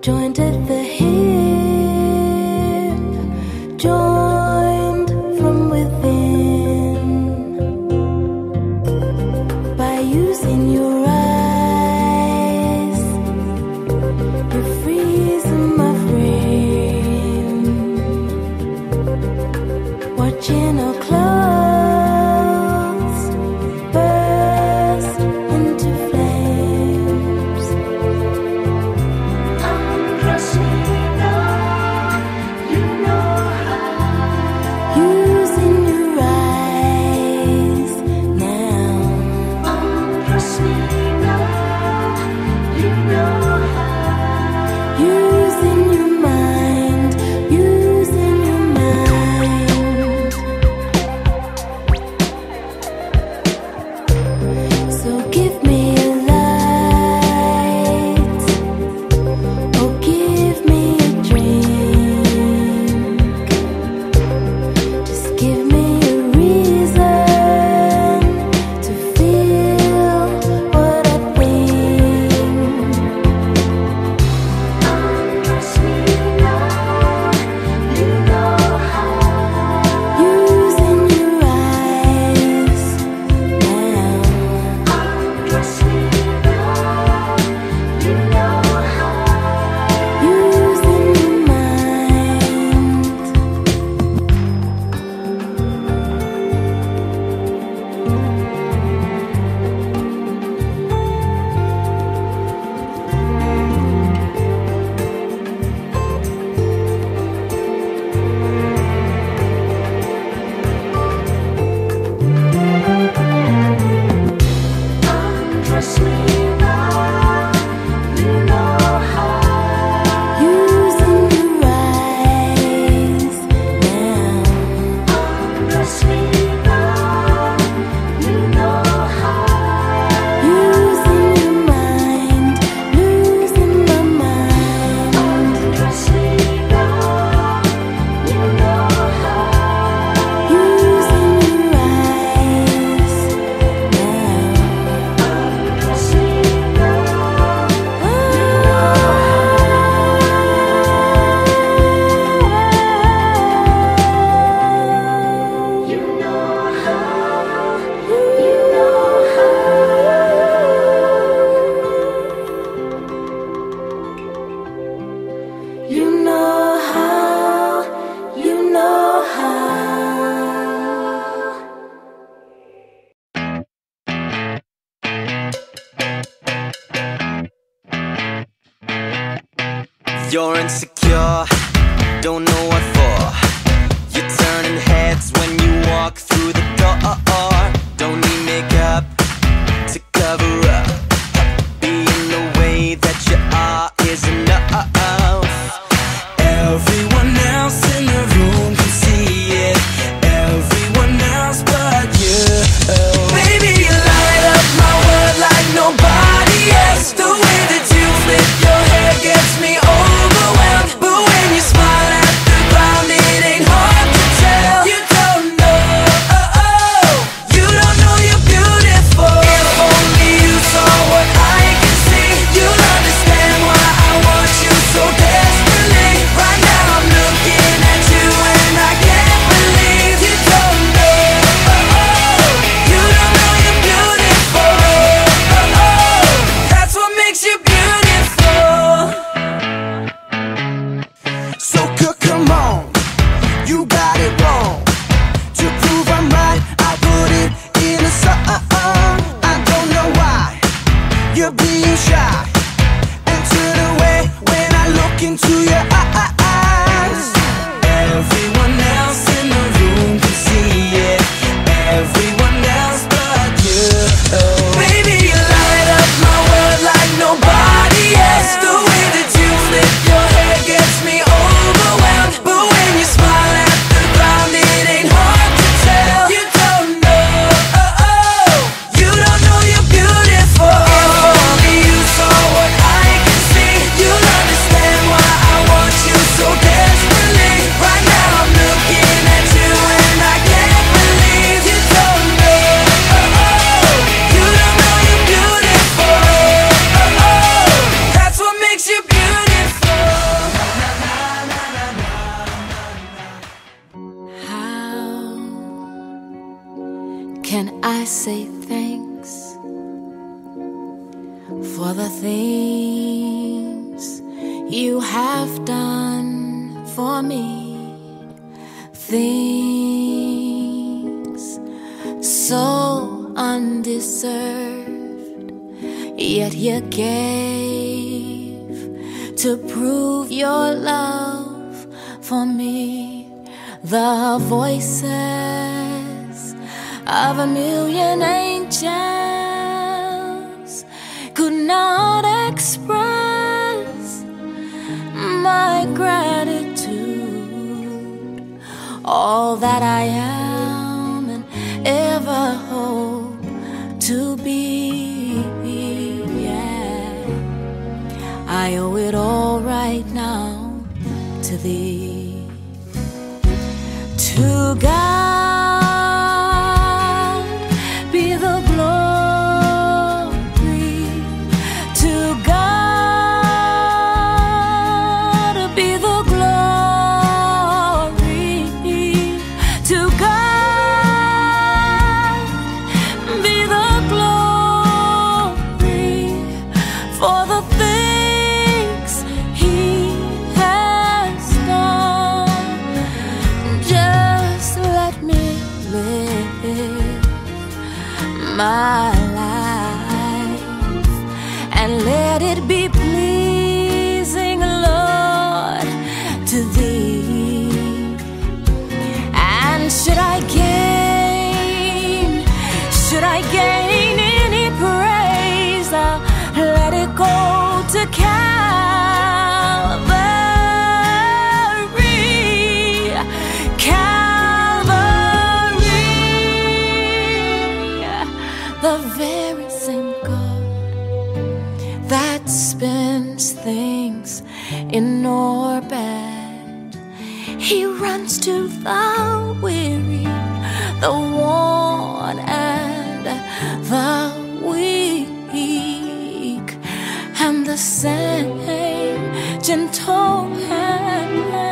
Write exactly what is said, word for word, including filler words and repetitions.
joined at the hip, joined from within, by using your eyes, you're freezing my frame, watching our clothes burst into flames. You know how. Using your eyes now. You know how. Using your mind, using your mind. So give me a light, or give me a drink. Just give me a reason to feel what I think. You know how. Using your eyes now. You know how. Using your mind. Using your eyes now. You know how. Using your mind, losing my mind. You know how. Using your eyes now. You know how. You know how. You know how. You know how. You're insecure, don't know what for. You're turning heads when you walk through the door. Don't need makeup to cover up. Being the way that you are is enough. Everyone else in the room can see it. Everyone else but you. Baby, you light up my world like nobody else. The way that you flip your hair gets me overwhelmed. But when you smile at the ground, it ain't hard to tell. You don't know, oh, oh. You don't know you're beautiful. If only you saw what I can see, you'll understand why I want you so desperately. Right now I'm looking at you and I can't believe you don't know, oh, oh. You don't know you're beautiful, oh, oh. That's what makes you beautiful. So c- come on, you got it wrong. To prove I'm right, I put it in a song. I don't know why you're being shy and turn away when I look into your eyes. Everyone else in the room can see it. Everyone else but you. Baby, you light up my world like nobody else. The way that you flip your hair gets me overwhelmed. But when you smile at the ground, it ain't hard to tell. You don't know, oh, oh. You don't know you're beautiful. If only you saw what I can see, you'll understand why I want I say thanks for the things you have done for me. Things so undeserved, yet you gave to prove your love for me. The voices of a million angels could not express my gratitude. All that I am and ever hope to be, yeah, I owe it all right now to thee. To God be the glory, to God be the glory, to God be the glory for the things He has done. Just let me live my life and let it be pleasing, Lord, to Thee. And should I gain, should I gain any praise, I'll let it go to Calvary, Calvary. The very same God that spins things in orbit, He runs to the weary, the worn and the weak, and the same gentle hand